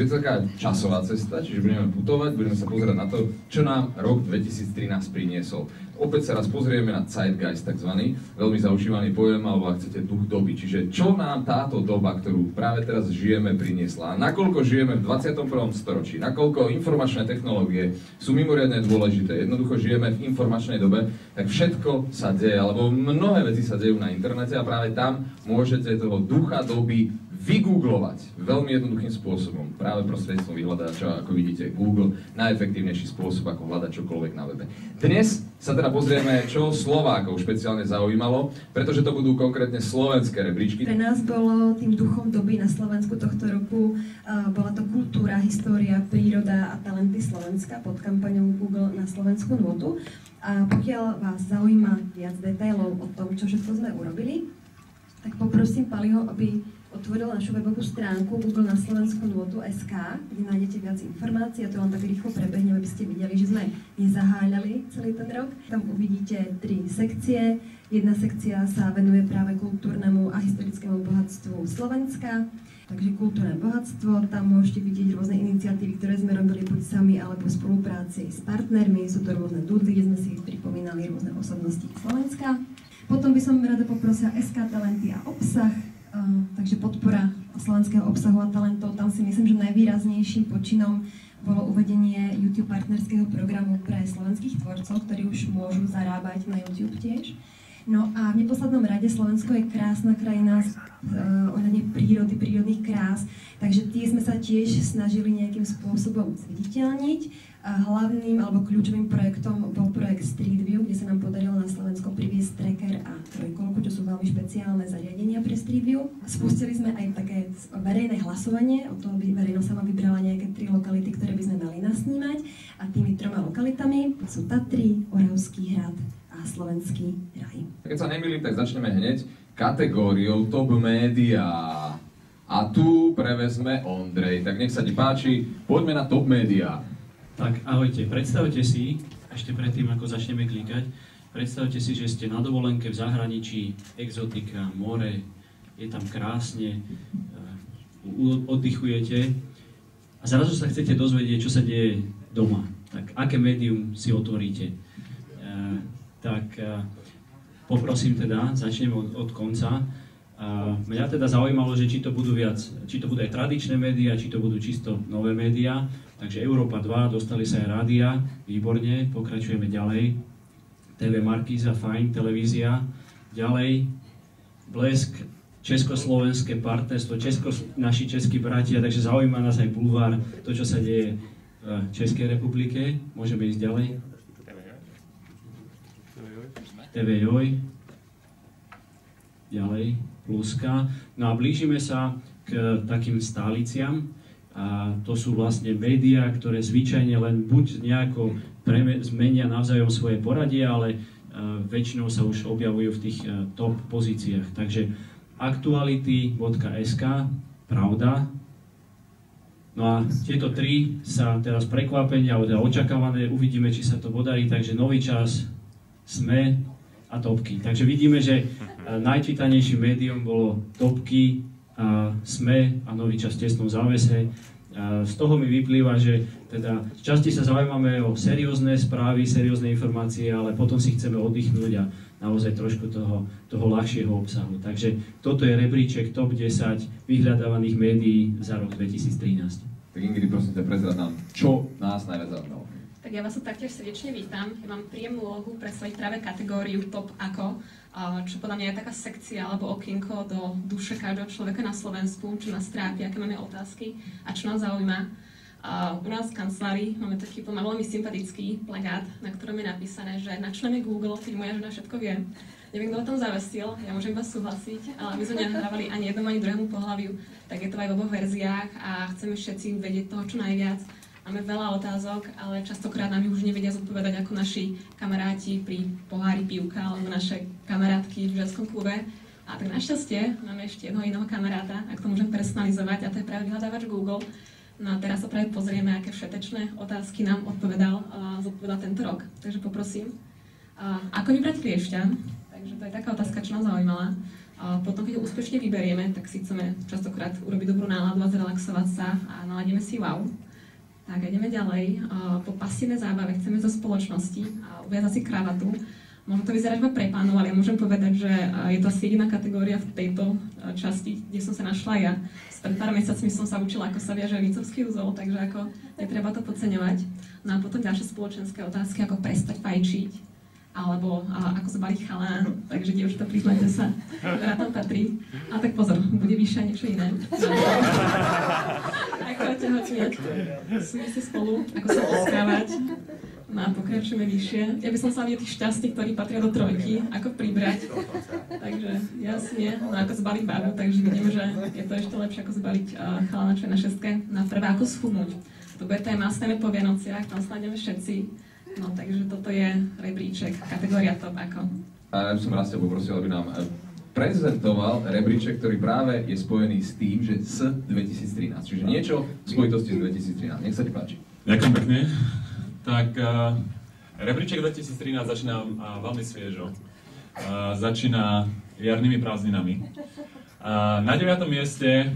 je to taká časová cesta, čiže budeme putovať, budeme sa pozerať na to, čo nám rok 2013 priniesol. Opäť sa raz pozrieme na Zeitgeist, takzvaný, veľmi zaužívaný pojem, alebo ak chcete, duch doby. Čiže čo nám táto doba, ktorú práve teraz žijeme, priniesla? Nakoľko žijeme v 21. storočí? Nakoľko informačné technológie sú mimoriadne dôležité? Jednoducho žijeme v informačnej dobe, tak všetko sa deje, alebo mnohé veci sa dejú na internete a práve tam môžete toho ducha doby vygooglovať veľmi jednoduchým spôsobom, práve prostredníctvom vyhľadáča, ako vidíte, Google, najefektívnejší spôsob, ako hľadať čokoľvek na webe. Dnes sa teda pozrieme, čo Slovákov špeciálne zaujímalo, pretože to budú konkrétne slovenské rebríčky. Pre nás bolo tým duchom doby na Slovensku tohto roku, bola to kultúra, história, príroda a talenty Slovenska pod kampaňou Google na Slovenskú nôtu. A pokiaľ vás zaujíma viac detailov o tom, čo všetko sme urobili, tak poprosím Paliho, aby otvoril našu webovú stránku Google na Slovenskú nôtu.sk, kde nájdete viac informácií a to len tak rýchlo prebehnem, aby ste videli, že sme nezaháľali celý ten rok. Tam uvidíte 3 sekcie. Jedna sekcia sa venuje práve kultúrnemu a historickému bohatstvu Slovenska. Takže kultúrne bohatstvo, tam môžete vidieť rôzne iniciatívy, ktoré sme robili buď sami, alebo v spolupráci s partnermi. Sú to rôzne doodly, kde sme si pripomínali rôzne osobnosti Slovenska. Potom by som rada poprosila SK Talenty a obsah. Takže podpora slovenského obsahu a talentov, tam si myslím, že najvýraznejším počinom bolo uvedenie YouTube partnerského programu pre slovenských tvorcov, ktorí už môžu zarábať na YouTube tiež. No a v neposlednom rade Slovensko je krásna krajina ohľadne prírody, prírodných krás, takže tie sme sa tiež snažili nejakým spôsobom zviditeľniť. Hlavným alebo kľúčovým projektom bol projekt Street View, kde sa nám podarilo na Slovensko priviesť tracker a trojkolku, čo sú veľmi špeciálne zariadenia pre Street View. Spustili sme aj také verejné hlasovanie, o to, aby verejnosť sama vybrala nejaké 3 lokality, ktoré by sme mali nasnímať. A tými 3 lokalitami sú Tatry, Oravský hrad a Slovenský raj. Keď sa nemýlim, tak začneme hneď kategóriou Top Média. A tu prevezme Ondrej. Tak nech sa ti páči, poďme na Top Média. Tak ahojte, predstavte si, ešte predtým ako začneme klikať, predstavte si, že ste na dovolenke v zahraničí, exotika, more, je tam krásne, oddychujete a zrazu sa chcete dozvedieť, čo sa deje doma. Tak aké médium si otvoríte? Poprosím teda, začneme od konca. Mňa teda zaujímalo, že či to budú aj tradičné médiá, či to budú čisto nové médiá. Takže Európa 2, dostali sa aj rádia, výborne, pokračujeme ďalej. TV Markíza, fajn, televízia. Ďalej, Blesk, československé partnerstvo, naši českí bratia, takže zaujíma nás aj bulvár, to, čo sa deje v Českej republike. Môžeme ísť ďalej. TV Joj. Ďalej, Pluska. No a blížime sa k takým stáliciam. A to sú vlastne médiá, ktoré zvyčajne len buď nejako zmenia navzájom svoje poradie, ale väčšinou sa už objavujú v tých top pozíciách. Takže aktuality.sk, Pravda. No a tieto 3 sa teraz prekvapenia, alebo teda očakávané, uvidíme, či sa to podarí. Takže Nový čas, SME a Topky. Takže vidíme, že najčítanejším médium bolo Topky, SME a Nový čas v tesnom závese. Z toho mi vyplýva, že teda v časti sa zaujímame o seriózne správy, seriózne informácie, ale potom si chceme oddychnúť a naozaj trošku toho ľahšieho obsahu. Takže toto je rebríček top 10 vyhľadávaných médií za rok 2013. Tak Ingrid, prosím ťa, prezrad nám, čo nás najviac zaujímalo. Tak ja vás tu taktiež srdečne vítam. Ja mám príjemnú úlohu predstaviť práve kategóriu Top Ako, čo podľa mňa je taká sekcia alebo okienko do duše každého človeka na Slovensku, čo nás trápi, aké máme otázky a čo nás zaujíma. U nás v kancelárii máme taký veľmi sympatický plagát, na ktorom je napísané, že načneme Google, keď moja žena všetko vie. Neviem, kto o tom zavesil, ja môžem iba súhlasiť, ale my sme nenahrávali ani jednomu, ani druhému pohľaviu, tak je to aj v oboch verziách a chceme všetci vedieť toho čo najviac. Máme veľa otázok, ale častokrát nám už nevedia zodpovedať ako naši kamaráti pri pohári pivka alebo naše kamarátky v ženskom klube. A tak našťastie máme ešte jedného kamaráta, ak to môžem personalizovať, a to je práve vyhľadávač Google. No a teraz sa práve pozrieme, aké všetečné otázky nám zodpovedal tento rok. Takže poprosím. Ako vybrať kliešťa? Takže to je taká otázka, čo nás zaujímala. A potom, keď ho úspešne vyberieme, tak si chceme častokrát urobiť dobrú náladu a zrelaxovať sa a naladíme si wow. Tak ideme ďalej. Po pasívnej zábave chceme zo spoločnosti uviazať si kravatu. Môže to vyzerať iba pre pánov, ale ja môžem povedať, že je to asi jediná kategória v tejto časti, kde som sa našla ja. Pred pár mesiacmi som sa učila, ako sa viaže vincovský úzol, takže ako netreba to podceňovať. No a potom ďalšie spoločenské otázky, ako prestať fajčiť, alebo ako zbaliť chalán, takže dievčatá, priznajte sa, ktorá tam patrí. A tak pozor, bude vyššie niečo iné. Ako tehotnieť, súvisí spolu, ako sa poskávať. No a pokračujeme vyššie. Ja by som sa vidieť tých šťastí, ktorí patria do trojky, ako pribrať. Takže jasne, no ako zbaliť babu, takže vidím, že je to ešte lepšie ako zbaliť chalana, čo je na šestke. Na prvé ako schudnúť. To bude téma, staneme po Vianociach, tam snájdeme všetci. No takže toto je rebríček, kategória top ako. A ja by som raz ťa poprosil, aby nám prezentoval rebríček, ktorý práve je spojený s tým, že s 2013. Čiže niečo v spojitosti s 2013. Nech sa ti páči. Ďakujem pekne. Tak rebríček 2013 začína veľmi sviežo. Začína jarnými prázdninami. Na 9. mieste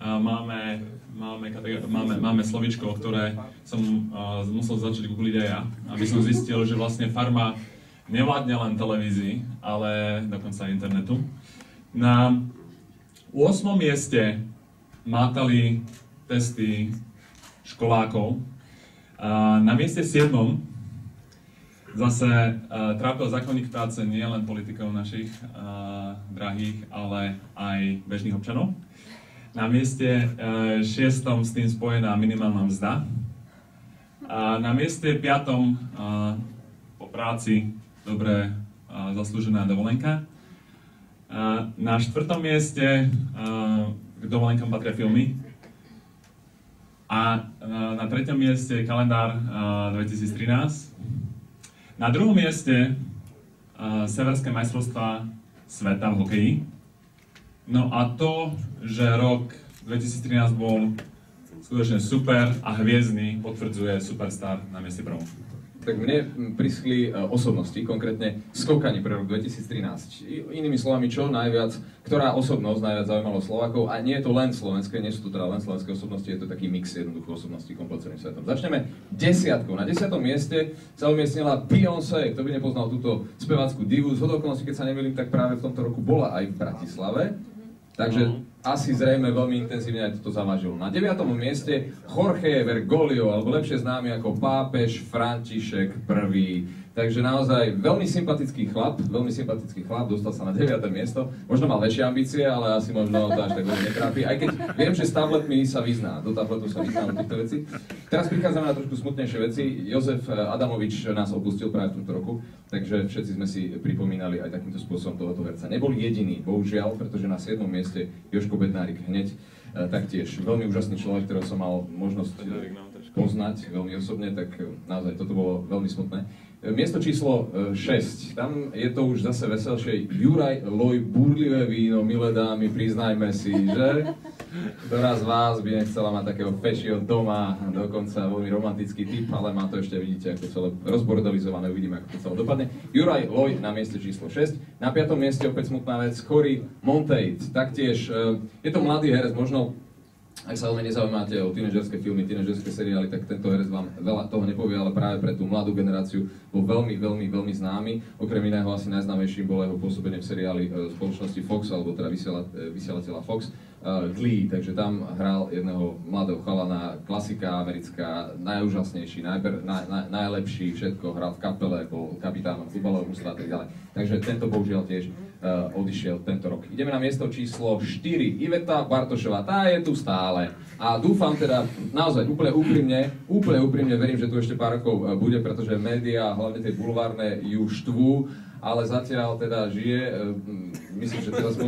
máme slovíčko, ktoré som musel začať googliť aj ja, aby som zistil, že vlastne farma nevládne len televízii, ale dokonca aj internetu. Na 8. mieste mátali testy školákov. Na mieste 7. zase trápil zákonník práce nie len politikov našich drahých, ale aj bežných občanov. Na mieste 6. s tým spojená minimálna mzda. A na mieste 5. po práci dobre zaslúžená dovolenka. Na 4. mieste k dovolenkám patria filmy. A na 3. mieste kalendár 2013. Na 2. mieste severské majstrovstvá sveta v hokeji. No a to, že rok 2013 bol skutočne super a hviezdny, potvrdzuje Superstar na mieste 1. Tak mne prischli osobnosti, konkrétne skokani pre rok 2013. Inými slovami, čo najviac, ktorá osobnosť najviac zaujímalo Slovákov, a nie je to len slovenské, nie sú to teda len slovenské osobnosti, je to taký mix jednoducho osobností komplet celým svetom. Začneme 10. Na 10. mieste sa umiestnila Beyoncé. Kto by nepoznal túto spevácku divu, z hodokonosti, keď sa nemýlim, tak práve v tomto roku bola aj v Bratislave. Takže asi zrejme veľmi intenzívne aj toto zavážil. Na 9. mieste Jorge Bergoglio, alebo lepšie známy ako pápež František I. Takže naozaj veľmi sympatický chlap, dostal sa na 9. miesto. Možno mal väčšie ambície, ale asi možno to až tak veľmi netrápi. Aj keď viem, že s tabletmi sa vyzná, do tabletu sa vyzná na týchto vecí. Teraz prichádzame na trošku smutnejšie veci. Jozef Adamovič nás opustil práve v tomto roku, takže všetci sme si pripomínali aj takýmto spôsobom tohoto herca. Nebol jediný, bohužiaľ, pretože na 7. mieste Jožko Bednárik hneď. Taktiež veľmi úžasný človek, ktorého som mal možnosť poznať veľmi osobne, tak naozaj toto bolo veľmi smutné. Miesto číslo 6, tam je to už zase veselšie. Juraj Loj, búrlivé víno, milé dámy, priznajme si, že? Ktorá z vás by nechcela mať takého fešieho doma, dokonca veľmi romantický typ, ale má to ešte, vidíte, ako celé rozbordelizované, uvidíme, ako to celé dopadne. Juraj Loj na mieste číslo 6, na 5. mieste opäť smutná vec, Cory Monteith, taktiež je to mladý herec, možno ak sa veľmi nezaujímate o tínedžerské filmy, tínedžerské seriály, tak tento herec vám veľa toho nepovie, ale práve pre tú mladú generáciu bol veľmi známy. Okrem iného asi najznámejším bolo jeho pôsobenie v seriáli spoločnosti Fox, alebo teda vysielateľa Fox, Glee, takže tam hral jedného mladého chalana, klasika americká, najúžasnejší, najlepší, všetko, hral v kapele, bol kapitánom futbalového mužstva a tak ďalej. Takže tento bohužiaľ tiež odišiel tento rok. Ideme na miesto číslo 4. Iveta Bartošová, tá je tu stále. A dúfam teda, naozaj úplne úprimne verím, že tu ešte pár rokov bude, pretože médiá, hlavne tie bulvárne, ju štvú, ale zatiaľ teda žije. Myslím, že teraz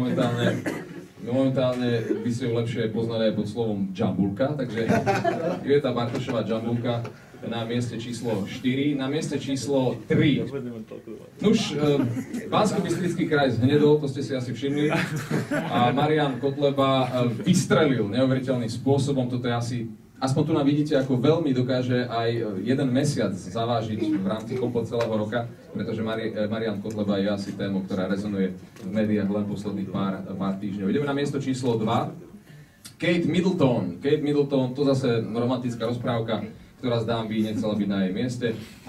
momentálne by si ju lepšie poznali aj pod slovom Džambulka, takže Iveta Bartošová Džambulka na mieste číslo 4, na mieste číslo 3. Nuž, Banskobystrický kraj zhnedol, to ste si asi všimli, a Marián Kotleba vystrelil neuveriteľným spôsobom, toto je asi aspoň tu nám vidíte, ako veľmi dokáže aj jeden mesiac zavážiť v rámci komplet celého roka, pretože Marián Kotleba je asi téma, ktorá rezonuje v médiách len posledných pár týždňov. Ideme na miesto číslo 2. Kate Middleton. Kate Middleton, to zase romantická rozprávka, ktorá zdám by nechcela byť na jej mieste.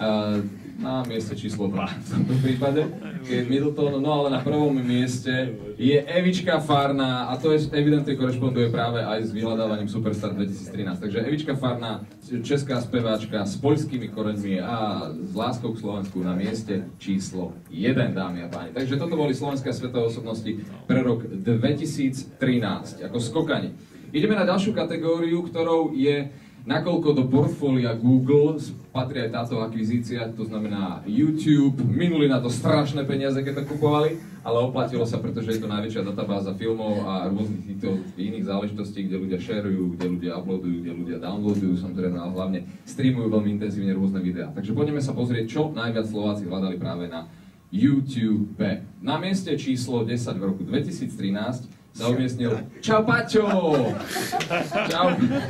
Na mieste číslo 2 v tomto prípade. Kate Middleton, no ale na prvom mieste je Evička Farná a to je evidentne korešponduje práve aj s vyhľadávaním Superstar 2013. Takže Evička Farná, česká speváčka s poľskými koreňmi a s láskou k Slovensku na mieste číslo 1, dámy a páni. Takže toto boli slovenské a svetové osobnosti pre rok 2013 ako skokani. Ideme na ďalšiu kategóriu, ktorou je nakoľko do portfólia Google patrí aj táto akvizícia, to znamená YouTube. Minuli na to strašné peniaze, keď to kupovali, ale oplatilo sa, pretože je to najväčšia databáza filmov a rôznych týchto iných záležitostí, kde ľudia šerujú, kde ľudia uploadujú, kde ľudia downloadujú, samozrejme, ale hlavne streamujú veľmi intenzívne rôzne videá. Takže poďme sa pozrieť, čo najviac Slováci hľadali práve na YouTube. Na mieste číslo 10 v roku 2013 sa umiestnil Čau Paťo! Čau!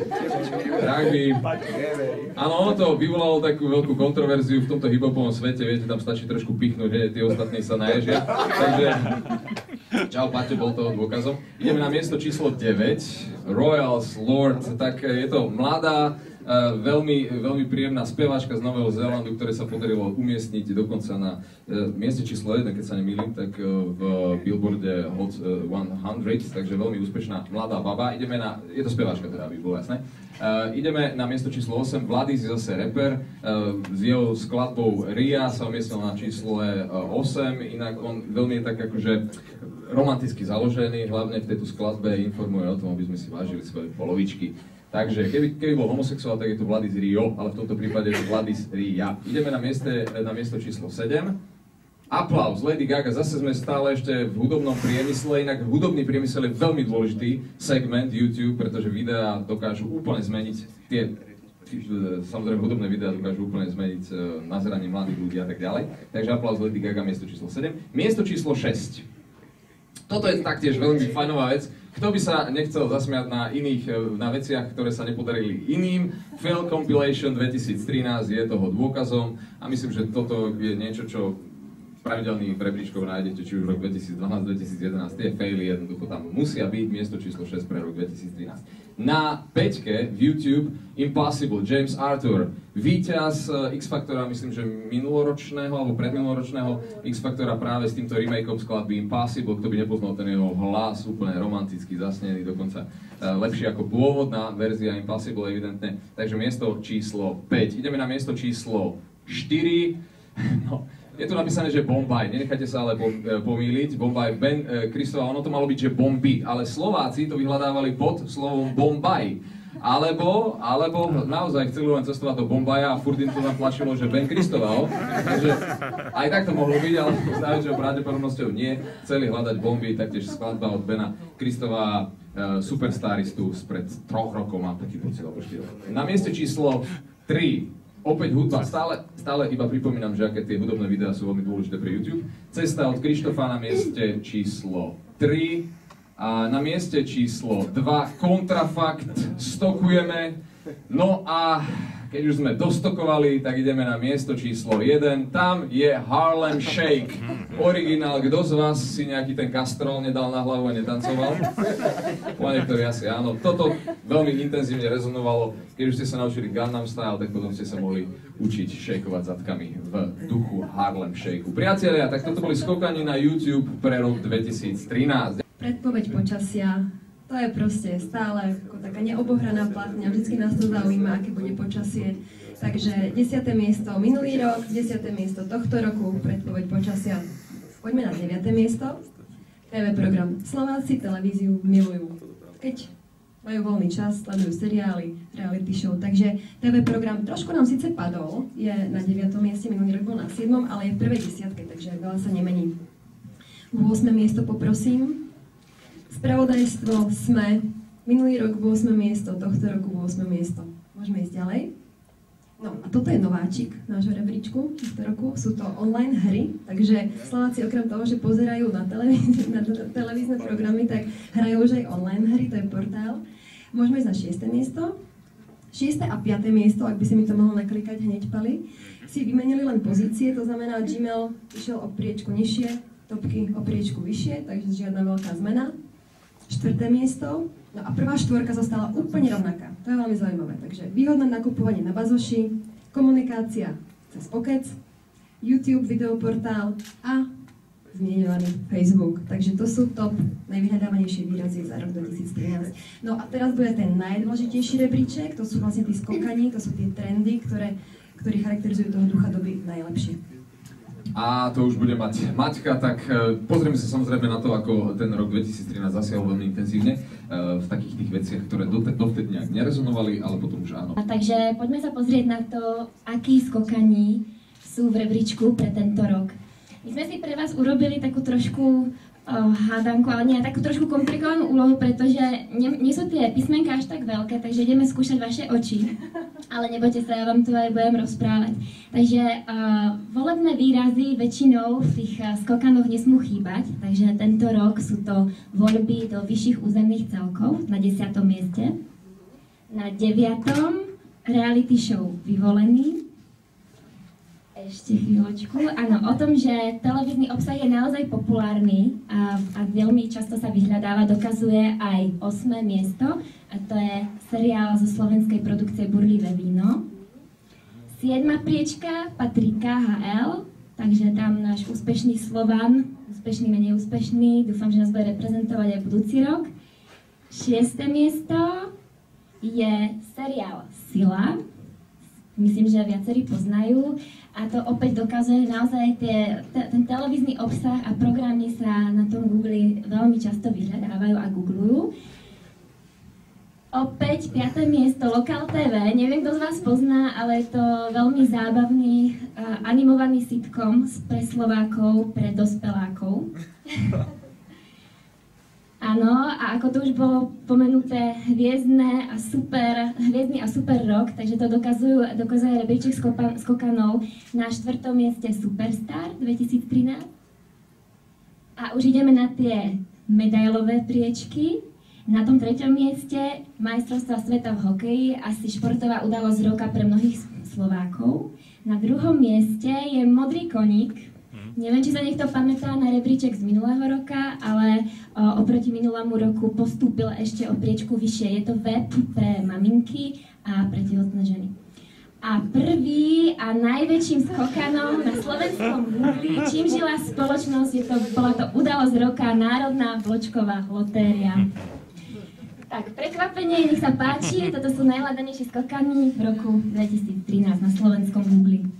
Drahý. Áno, ono to vyvolalo takú veľkú kontroverziu v tomto hip-hopovom svete, viete, tam stačí trošku pichnúť, že tí ostatní sa naježia. Takže Čau Paťo bol toho dôkazom. Ideme na miesto číslo 9, Royals Lord, tak je to mladá, veľmi príjemná speváčka z Nového Zélandu, ktoré sa podarilo umiestniť dokonca na mieste číslo 1, keď sa nemýlim, tak v Billboarde Hot 100, takže veľmi úspešná mladá baba. Je to speváčka teda, aby bolo jasné. Ideme na miesto číslo 8, Vladis je zase rapper, s jeho skladbou Ria sa umiestnil na čísle 8, inak on veľmi je tak akože romanticky založený, hlavne v tejto skladbe informuje o tom, aby sme si vážili svoje polovičky. Takže keby bol homosexuál, tak je to Vladis Rio, ale v tomto prípade je to Vladis Ria. Ideme na miesto číslo 7. Aplauz, Lady Gaga, zase sme stále ešte v hudobnom priemysle, inak hudobný priemysel je veľmi dôležitý segment YouTube, pretože videá dokážu úplne zmeniť samozrejme hudobné videá dokážu úplne zmeniť nazeranie mladých ľudí a tak ďalej. Takže aplauz Lady Gaga, miesto číslo 7. Miesto číslo 6. Toto je taktiež veľmi fajnová vec. Kto by sa nechcel zasmiať na veciach, ktoré sa nepodarili iným? Fail Compilation 2013 je toho dôkazom a myslím, že toto je niečo, čo pravidelných rebríčkov nájdete, či už rok 2012, 2011, tie faily jednoducho tam musia byť, miesto číslo 6 pre rok 2013. Na 5 v YouTube Impossible, James Arthur, víťaz X-Factora, myslím, že minuloročného alebo predminuloročného X-Factora práve s týmto remakeom skladby Impossible, kto by nepoznal ten jeho hlas, úplne romanticky zasnený, dokonca lepšie ako pôvodná verzia Impossible evidentne. Takže miesto číslo 5. Ideme na miesto číslo 4. No, je tu napísané, že Bombaj, nenechajte sa ale pomýliť, Bombaj, Ben Kristová, ono to malo byť, že Bomby, ale Slováci to vyhľadávali pod slovom Bombaj. Alebo naozaj chceli len cestovať do Bombaja a furt im to natlačilo, že Ben Kristoval, takže aj tak to mohlo byť, ale s najväčšou pravdepodobnosťou nie. Chceli hľadať bomby, taktiež skladba od Bena Kristova, superstaristu spred 3 rokov, mám taký pocit, alebo 4. Na mieste číslo 3. Opäť hudba, stále iba pripomínam, že aké tie hudobné videá sú veľmi dôležité pre YouTube. Cesta od Krištofa na mieste číslo 3 a na mieste číslo 2 Kontrafakt, stokujeme. No a keď už sme dostokovali, tak ideme na miesto číslo 1, tam je Harlem Shake. Originál, kto z vás si nejaký ten kastrol nedal na hlavu a netancoval? Po niektorí asi áno. Toto veľmi intenzívne rezonovalo. Keď už ste sa naučili Gangnam Style, tak potom ste sa mohli učiť šejkovať zadkami v duchu Harlem Shakeu. Priatelia, tak toto boli skokani na YouTube pre rok 2013. Predpoveď počasia. To je proste stále ako taká neobohraná platňa, vždycky nás to zaujíma, aké bude počasie. Takže 10. miesto minulý rok, 10. miesto tohto roku, predpoveď počasia. Poďme na 9. miesto. TV program Slováci televíziu milujú. Keď majú voľný čas, sledujú seriály, reality show. Takže TV program trošku nám síce padol, je na 9. mieste, minulý rok bol na 7., ale je v prvej 10, takže veľa sa nemení. 8. miesto poprosím. Spravodajstvo SME, minulý rok 8. miesto, tohto roku 8. miesto. Môžeme ísť ďalej. No a toto je nováčik nášho rebríčku tohto roku. Sú to online hry, takže Slováci okrem toho, že pozerajú na televízne programy, tak hrajú už aj online hry, to je portál. Môžeme ísť na 6. miesto. 6. a 5. miesto, ak by si mi to mohol naklikať hneď, Pali, si vymenili len pozície, to znamená, Gmail išiel o priečku nižšie, topky o priečku vyššie, takže žiadna veľká zmena. 4. miesto, no a prvá štvorka zostala úplne rovnaká. To je veľmi zaujímavé. Takže výhodné nakupovanie na bazoši, komunikácia cez Pocket, YouTube, videoportál a zmieňovaný Facebook. Takže to sú top najvyhľadávanejšie výrazy za rok 2013. No a teraz bude ten najdôležitejší rebríček, to sú vlastne tí skokani, to sú tie trendy, ktorí charakterizujú toho ducha doby najlepšie. A to už bude mať Maťka, tak pozrieme sa samozrejme na to, ako ten rok 2013 zasiahol veľmi intenzívne v takých tých veciach, ktoré dovtedy nejak nerezonovali, ale potom už áno. Takže poďme sa pozrieť na to, akí skokani sú v rebríčku pre tento rok. My sme si pre vás urobili takú trošku hádanku, ale nie, takú trošku komplikovanú úlohu, pretože nie sú tie písmenka až tak veľké, takže ideme skúšať vaše oči. Ale nebojte sa, ja vám tu aj budem rozprávať. Takže volebné výrazy väčšinou v tých skokanoch nesmú chýbať, takže tento rok sú to voľby do vyšších územných celkov na 10. mieste. Na 9. reality show Vyvolený. Ešte chvíľočku. Áno, o tom, že televízny obsah je naozaj populárny a veľmi často sa vyhľadáva, dokazuje aj 8. miesto, a to je seriál zo slovenskej produkcie Burlivé víno. 7. priečka patrí KHL, takže tam náš úspešný Slovan, úspešný, menej úspešný, dúfam, že nás bude reprezentovať aj budúci rok. 6. miesto je seriál Sila, myslím, že viacerí poznajú. A to opäť dokazuje naozaj ten televízny obsah a programy sa na tom Google veľmi často vyhľadávajú a googlujú. Opäť 5. miesto Lokal TV. Neviem, kto z vás pozná, ale je to veľmi zábavný animovaný sitcom pre Slovákov, pre dospelákov. Áno, a ako to už bolo pomenuté, hviezdny a super rok, takže to dokazuje rebríček skokanov na 4. mieste Superstar 2013. A už ideme na tie medailové priečky. Na tom 3. mieste majstrovstvá sveta v hokeji, asi športová udalosť roka pre mnohých Slovákov. Na 2. mieste je Modrý koník. Neviem, či sa niekto pamätá na rebríček z minulého roka, ale oproti minulému roku postúpil ešte o priečku vyššie. Je to web pre maminky a pre tehotné ženy. A prvý a najväčším skokanom na slovenskom Google, čím žila spoločnosť, bola to udalosť roka, Národná vločková lotéria. Tak, prekvapenie, nech sa páči, toto sú najhľadanejšie skokany v roku 2013 na slovenskom Google.